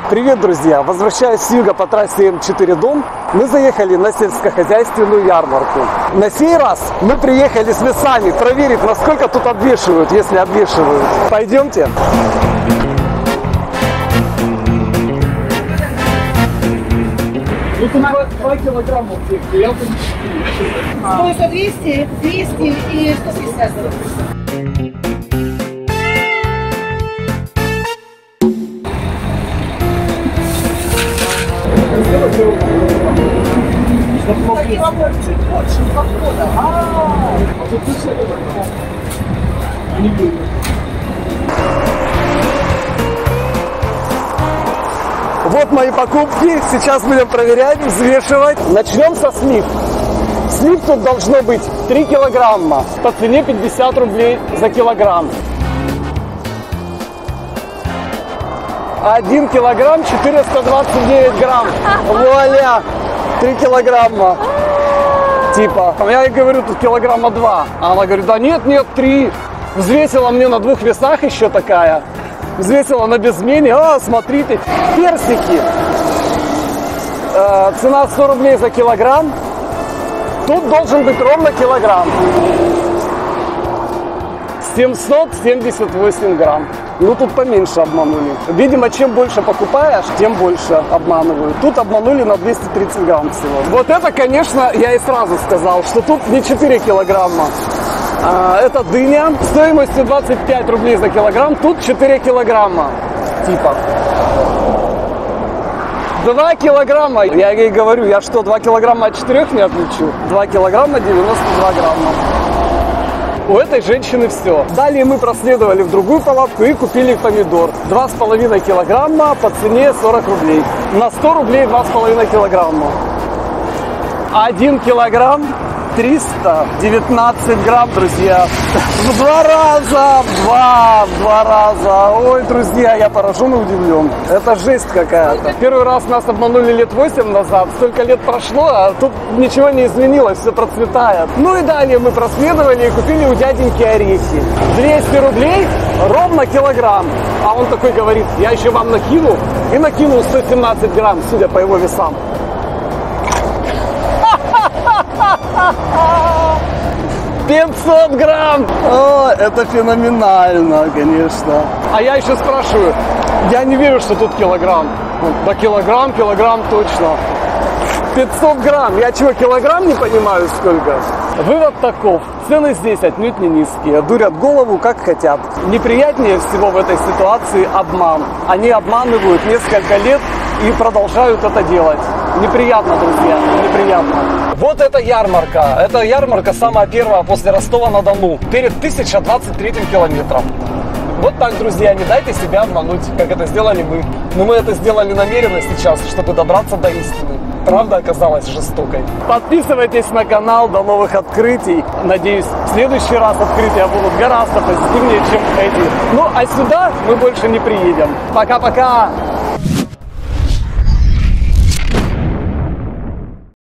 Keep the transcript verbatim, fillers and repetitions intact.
Привет, друзья! Возвращаясь с юга по трассе М четыре Дон, мы заехали на сельскохозяйственную ярмарку. На сей раз мы приехали с весами проверить, насколько тут обвешивают, если обвешивают. Пойдемте. Вот у нас два килограмма в я сто, двести, двести и сто пятьдесят. Вот мои покупки. Сейчас будем проверять, взвешивать. Начнем со слив. Слив тут должно быть три килограмма. По цене пятьдесят рублей за килограмм. один килограмм четыреста двадцать девять грамм. Вуаля! три килограмма. Типа. Я ей говорю, тут килограмма два. А она говорит, да нет, нет, три. Взвесила мне на двух весах еще такая. Взвесила на безмене. А, смотрите, персики. Э, цена сто рублей за килограмм. Тут должен быть ровно килограмм. семьсот семьдесят восемь грамм. Ну, тут поменьше обманули. Видимо, чем больше покупаешь, тем больше обманывают. Тут обманули на двести тридцать грамм всего. Вот это, конечно, я и сразу сказал, что тут не четыре килограмма. А, это дыня стоимостью двадцать пять рублей за килограмм. Тут четыре килограмма. Типа. два килограмма. Я ей говорю, я что, два килограмма от четырёх не отличу? два килограмма девяносто два грамма. У этой женщины все. Далее мы проследовали в другую палатку и купили помидор. два с половиной килограмма по цене сорок рублей. На сто рублей два с половиной килограмма. один килограмм триста девятнадцать грамм, друзья. В два раза, в два, в два раза. Ой, друзья, я поражен и удивлен. Это жесть какая-то. Первый раз нас обманули лет восемь назад. Столько лет прошло, а тут ничего не изменилось, все процветает. Ну и далее мы проследовали и купили у дяденьки орехи. двести рублей ровно килограмм. А он такой говорит, я еще вам накину. И накинул сто семнадцать грамм, судя по его весам. пятьсот грамм! О, это феноменально, конечно. А я еще спрашиваю, я не верю, что тут килограмм. Да килограмм, килограмм точно. пятьсот грамм. Я чего, килограмм не понимаю сколько? Вывод таков. Цены здесь отнюдь не низкие. Дурят голову как хотят. Неприятнее всего в этой ситуации обман. Они обманывают несколько лет и продолжают это делать. Неприятно, друзья, неприятно. Вот эта ярмарка. Эта ярмарка самая первая после Ростова-на-Дону. Перед тысяча двадцать третьим километром. Вот так, друзья, не дайте себя обмануть, как это сделали мы. Но мы это сделали намеренно сейчас, чтобы добраться до истины. Правда оказалась жестокой. Подписывайтесь на канал, до новых открытий. Надеюсь, в следующий раз открытия будут гораздо позитивнее, чем эти. Ну, а сюда мы больше не приедем. Пока-пока!